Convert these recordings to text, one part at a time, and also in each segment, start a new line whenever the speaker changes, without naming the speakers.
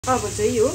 अब चाहिँ यो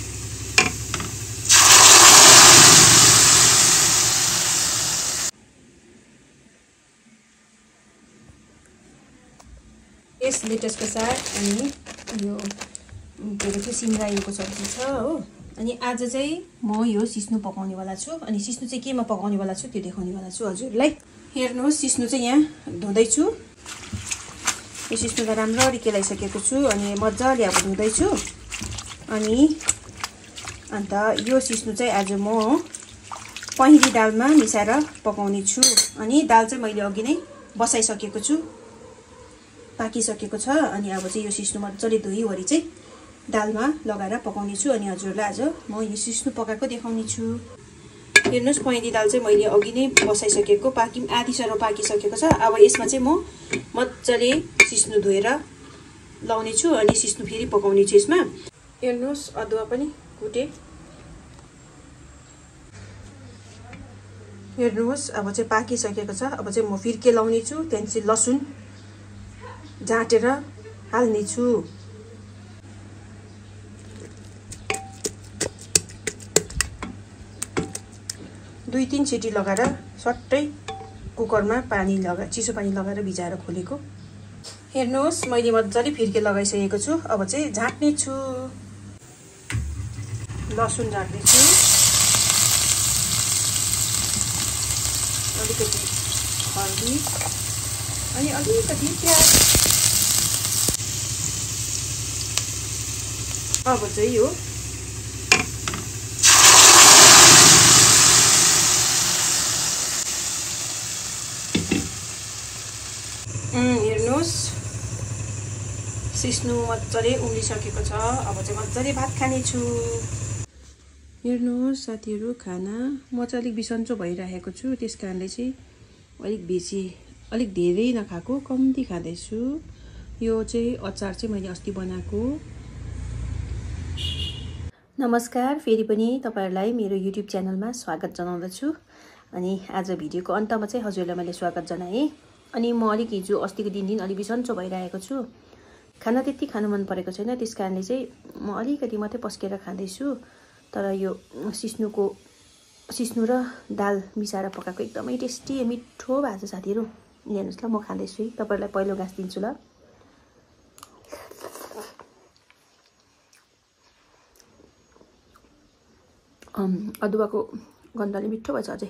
यस लेटेस्टको साग अनि यो के भन्छ सिमरायोको सब्जी छ हो। अनि आज चाहिँ म यो सिस्नो पकाउनेवाला छु। अनि सिस्नो चाहिँ केमा पकाउनेवाला छु त्यो देखाउनेवाला छु हजुरलाई। हेर्नुहोस् सिस्नो चाहिँ यहाँ धुँदैछु। यो सिस्नो त राम्ररी केलाइसकेको छु अनि मजाले अब धुँदैछु। अनि अन्त यो सिस्नो चाहिँ आज म पहेँली दालमा मिसाएर पकाउने छु। अनि दाल चाहिँ मैले अघि नै बसाइसकेको छु, पाकिसकेको छ। अनि अब चाहिँ यो सिस्नो मजाले धोइवरी चाहिँ दालमा लगाएर पकाउने छु। अनि हजुरलाई आज म यो सिस्नो पकाएको देखाउने छु। हेर्नुहोस् पहेँली दाल चाहिँ मैले अघि नै बसाइसकेको, आधी सरो पाकिसकेको छ। अब यसमा चाहिँ म मजाले सिस्नो धोएर लाउने छु अनि सिस्नो फेरि पकाउने छु यसमा। हेर्नुहोस् अदुवा पनि कुटे। हेर्नुहोस् अब चाहिँ पाकिसकेको छ। अब चाहिँ म फिर्के लाउने छु। त्यहाँदेखि चाहिँ लसुन झाँटेर हाल्ने छु। दुई तीन सिटी लगाएर सट्टै कुकरमा चिसो पानी लगाएर भिजाएर खोलेको। हेर्नुहोस् मैले मजाले फिर्के लगाइसकेको छु। अब चाहिँ झाँट्ने छु। लसुन झाँट्ने छु, अलिकति हर्दी अनि अलिकति प्याज। अब चाहिँ यो हेर्नुहोस् सिस्नो मजाले उम्लिसकेको छ। अब चाहिँ मजाले भात खाने छु। हेर्नुहोस् साथीहरू खाना म चाहिँ अलिक बिसन्चो भइरहेको छु, त्यस कारणले चाहिँ अलिक धेरै नखाएको, कम्ती खाँदैछु। यो चाहिँ अचार चाहिँ मैले अस्ति बनाएको। नमस्कार, फेरि पनि तपाईहरुलाई मेरो युट्युब च्यानलमा स्वागत जनाउँदछु। अनि आज भिडियोको अन्तमा चाहिँ हजुरलाई मैले स्वागत जनाएँ। अनि म अलिक हिजो अस्तिको दिन अलि बिसन्चो भइरहेको छु। खाना त्यति खान मन परेको छैन, त्यस कारणले चाहिँ म अलिकति मात्रै पस्केर खाँदैछु। तर यो सिस्नो र दाल मिसाएर पकाएको एकदमै टेस्टी मिठो भएको छ साथीहरू। हेर्नुहोस् ल, म खाँदैछु है, तपाईहरुलाई पहिलो घाँस दिन्छु ल। अदुवाको गन्धले मिठो भएछ अझै।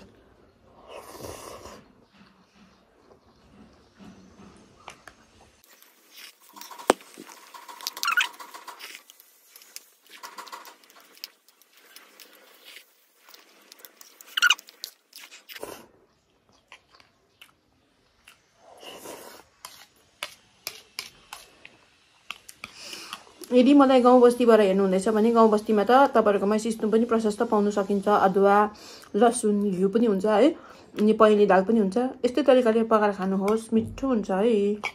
यदि मलाई गाउँ बस्तीबाट हेर्नुहुँदैछ भने गाउँ बस्तीमा त तपाईहरुकोमा सिस्नो पनि प्रशस्त पाउन सकिन्छ। अदुवा लसुन घिउ पनि हुन्छ है, अनि पहेँली दाल पनि हुन्छ। यस्तै तरिकाले पकाएर खानुहोस्, मिठो हुन्छ है।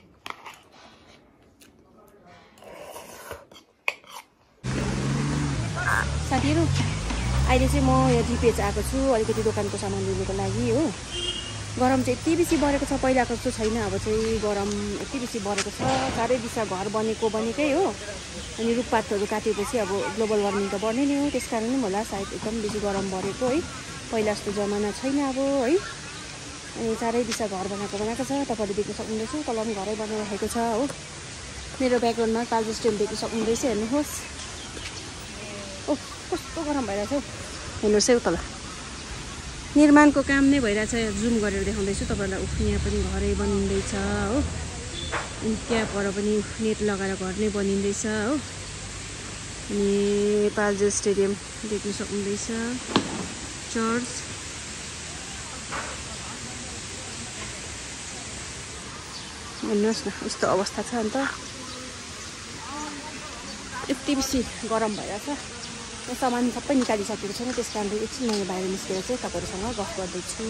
साथीहरु अहिले चाहिँ म यहाँ जिपेच आएको छु अलिकति दोकानको सामान लिनुको लागि हो। गरम चाहिँ यति बेसी बढेको छ, पहिलाको जस्तो छैन। अब चाहिँ गरम यति बेसी बढेको छ, चारै दिशा घर बनेकै हो। अनि रुखपातहरू काटेपछि अब ग्लोबल वार्मिङ त बढ्ने नै हो, त्यस कारण नै होला सायद एकदम बेसी गरम बढेको है। पहिला जस्तो जमाना छैन अब है। अनि चारै दिशा घर बनाएको छ। तपाईहरुले देख्न सक्नुहुँदैछ, तल पनि घरै बनाइराखेको छ हो। मेरो ब्याकग्राउन्डमा काजु स्टेम देख्न सक्नुहुँदैछ, हेर्नुहोस्। ओ कस्तो गरम भइरहेछ हौ, हेर्नुहोस् है तल निर्माणको काम नै भइरहेछ। जुम गरेर देखाउँदैछु तपाईहरुलाई। यहाँ पनि घरै बनिँदैछ हो। अनि त्यहाँ पर पनि नेट लगाएर घर नै बनिँदैछ हो। अनि पाल्जो स्टेडियम देख्न सक्नुहुँदैछ, चर्च। हेर्नुहोस् न यस्तो अवस्था छ। अन्त यति बेसी गरम भइरहेछ। सामान सबै निकालिसकेको छैन, त्यस कारणले एकछिन मैले बाहिर निस्केर चाहिँ तपाईहरुसँग गफ गर्दैछु।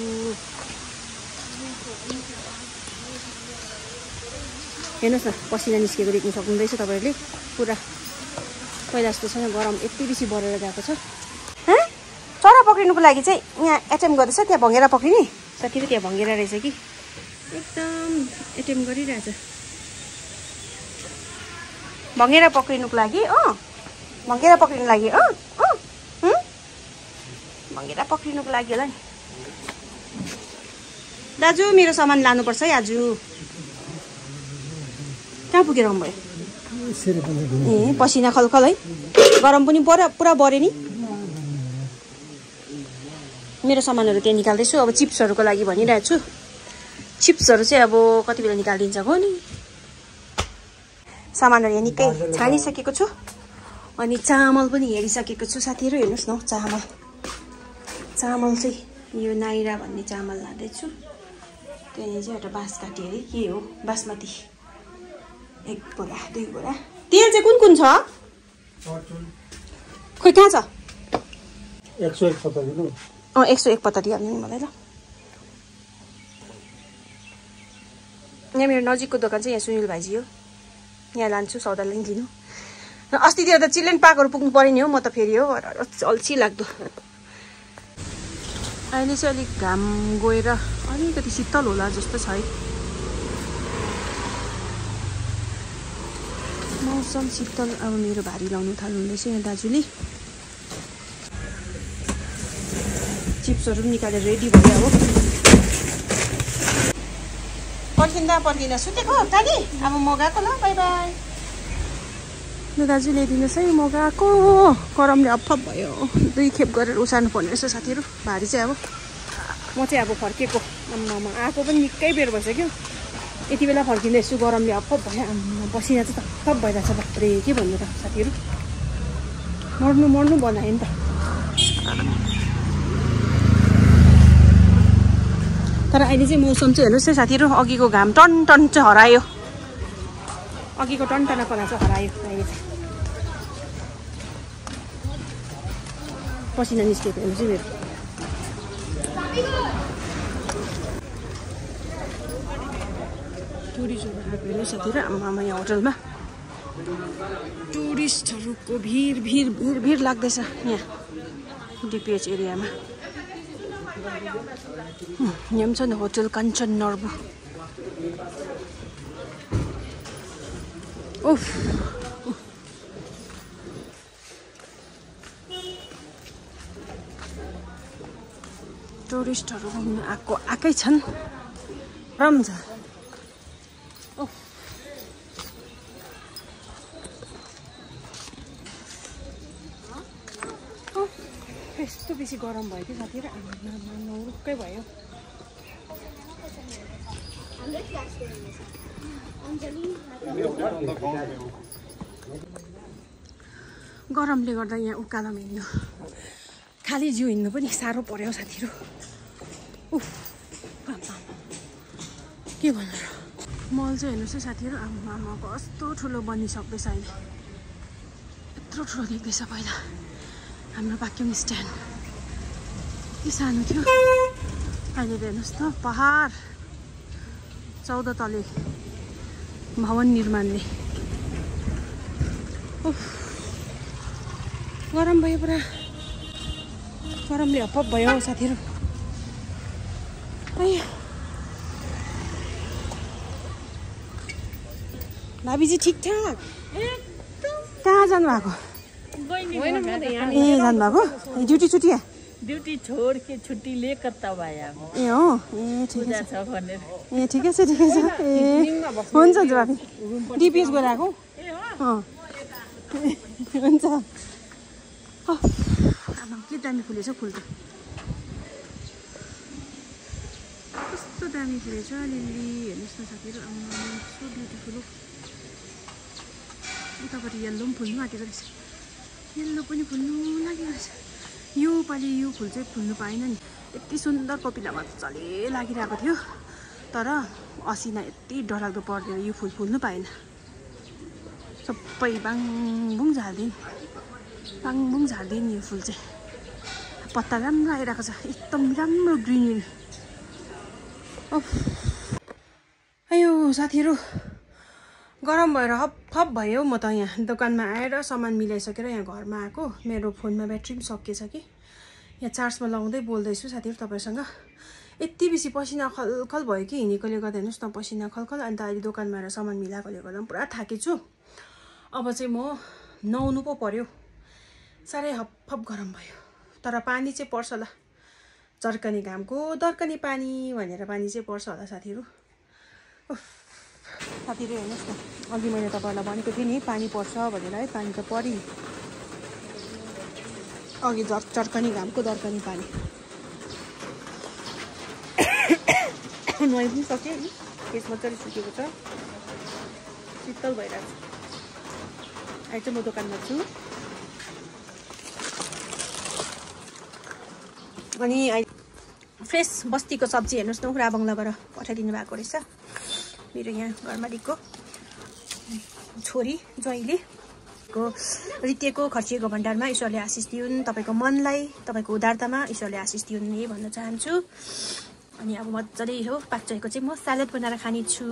हेर्नुहोस् न पसिना निस्केको देख्न सक्नुहुँदैछ तपाईहरुले। पुरा पहिला जस्तो छैन, गरम यति बेसी बढेर गएको छ। चरा पक्रिनुको लागि चाहिँ यहाँ एटेम्प गर्दैछ। त्यहाँ भँगेरा पक्रिने साथीहरु, त्यहाँ भँगेरा रहेछ कि एकदम एटेम्प गरिरहेछ भँगेरा पक्रिनुको लागि। भङ्गेरा पक्रिनु लागि भङ्गेरा पक्रिनुको लागि होला नि दाजु मेरो सामान लानुपर्छ है आज कहाँ पुगेर आउनुभयो ए पसिना खलखल है गरम पनि पुरा बढ्यो नि मेरो सामानहरू त्यहाँ निकाल्दैछु अब चिप्सहरूको लागि भनिरहेको छु चिप्सहरू चाहिँ अब कति बेला निकालिदिन्छ हो नि सामानहरू यहाँ निकै छानिसकेको छु अनि चामल पनि हेरिसकेको छु साथीहरू हेर्नुहोस् न चामल चाहिँ यो नाइरा भन्ने चामल लाँदैछु त्यहाँ चाहिँ एउटा बाँस काटी है के हो बासमती 1 बोरा 2 बोरा तेल चाहिँ कुन छ खोइ कहाँ छ
101 पत्ता दिनु
101 पत्ता दिइहाल्नु नि मलाई ल यहाँ मेरो नजिकको दोकान चाहिँ यहाँ सुनिल भाइजी हो यहाँ लान्छु सौदा लिनु र अस्तितिर त चिल्ड्रेन पार्कहरू पुग्नु पर्यो नि हो म त फेरि हो अल्छी लाग्दो अहिले चाहिँ अलिक घाम गएर अलिकति शीतल होला जस्तो छ है मौसम शीतल अब मेरो भारी लाउनु थाल्नुहुँदैछ यहाँ दाजुले चिप्सहरू पनि निकालेर रेडी भयो हो पर्खिँदा सुतेको दादी अब म गएको ल बाई बाई ल दाजु ल्याइदिनुहोस् है म गएको गरमले अफप भयो 2 खेप गरेर उसार्नु पर्ने रहेछ साथीहरू भारी चाहिँ अब म चाहिँ अब फर्केको आएको पनि निकै बेर भइसक्यो यति बेला फर्किँदैछु गरमले अफप भयो पसिना चाहिँ थप भइरहेछ बाप्रे के भन्नु त साथीहरू मर्नु बनायो नि त तर अहिले चाहिँ मौसम चाहिँ हेर्नुहोस् है साथीहरू अघिको घाम टन चाहिँ हरायो अघिको टन्टना कला चाहिँ हरायो अहिले चाहिँ पसिना निस्केको हेर्नुहोस् है मेरो टुरिस्टहरू आएको हेर्नुहोस् साथीहरू आमा यहाँ होटलमा टुरिस्टहरूको भिड लाग्दैछ यहाँ डिपिएच एरियामा यहाँ पनि छ नि होटल कञ्चन नर्बु उफ टुरिस्टहरू आएकै छन् रम्छ यस्तो बेसी गरम भयो कि साथीहरू नौरुक्कै भयो गरमले गर्दा यहाँ उकालोमा हिँड्नु खाली जिउ हिँड्नु पनि साह्रो पर्यो साथीहरू उफ के भन्नु र मल चाहिँ हेर्नुहोस् है साथीहरू आमा कस्तो ठुलो बनिसक्दैछ अहिले यत्रो ठुलो देख्दैछ पहिला हाम्रो भ्याक्युम स्ट्यान्ड के सानो थियो अहिले हेर्नुहोस् त पहाड 14 तले भवन निर्माणले गरम भयो पुरा गरमले हपप भयो साथीहरू भाबीजी ठिकठाक कहाँ जानु भएको ए जानु भएको ड्युटी छुट्टी
ड्यूटी छोड़ के छुट्टी लेकर तब आया हूँ
ए हो ए ठिकै छ ए हुन्छ भाबी डिपिएस गएर आएको हुन्छ आमा के दामी फुलेछ फुल त कस्तो दामी फुलेछ लिली हेर्नुहोस् न साथीहरू सो ब्युटिफुल हो उतापट्टि येल्लो पनि फुल्नु आँटेको रहेछ येल्लो पनि फुल्नु लागेको रहेछ यो पालि यो फुल चाहिँ फुल्नु पाएन नि यति सुन्दर कपिला मजाले लागिरहेको थियो तर असिना यति डरलाग्दो पर्दैन यो फुल फुल्नु पाएन सबै बाङबुङ झार्दिन् यो फुल चाहिँ पत्ता राम्रो आइरहेको छ एकदम राम्रो ग्रिनरी अयो साथीहरू गरम भएर हप भयो म त यहाँ दोकानमा आएर सामान मिलाइसकेर यहाँ घरमा आएको मेरो फोनमा ब्याट्री पनि सकिएछ कि यहाँ चार्जमा लगाउँदै बोल्दैछु साथीहरू तपाईँसँग यति बेसी पसिना खलखल भयो कि हिँडेकोले गर्दा हेर्नुहोस् न पसिना खलखल अन्त अहिले दोकानमा आएर सामान मिलाएकोले गर्दा पनि पुरा थाकेछु अब चाहिँ म नुहाउनु पो पर्यो साह्रै हपहप गरम भयो तर पानी चाहिँ पर्छ होला चर्कने घामको दर्कने पानी भनेर पानी चाहिँ पर्छ होला साथीहरू साथीहरू हेर्नुहोस् न अघि मैले तपाईँहरूलाई भनेको थिएँ नि पानी पर्छ भनेर है पानी त परि अघि चर्कने घामको दर्कने पानी नुहाइ पनि सक्यो नि केस मजाले सुकेको छ शीतल भइरहेको छ अहिले चाहिँ म दोकानमा छु अनि फ्रेस बस्तीको सब्जी हेर्नुहोस् न राबङ्लाबाट पठाइदिनु भएको रहेछ मेरो यहाँ घरमालिकको छोरी ज्वाइँले रितेको खर्चिएको भण्डारमा ईश्वरले आशिष दिउन् तपाईँको मनलाई तपाईँको उदारतामा ईश्वरले आशिष दिउन् यही भन्न चाहन्छु अनि अब मजाले हो पाक्चेको चाहिँ म सलाद बनाएर खाने छु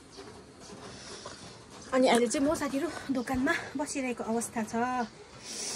अनि अहिले चाहिँ म साथीहरू दोकानमा बसिरहेको अवस्था छ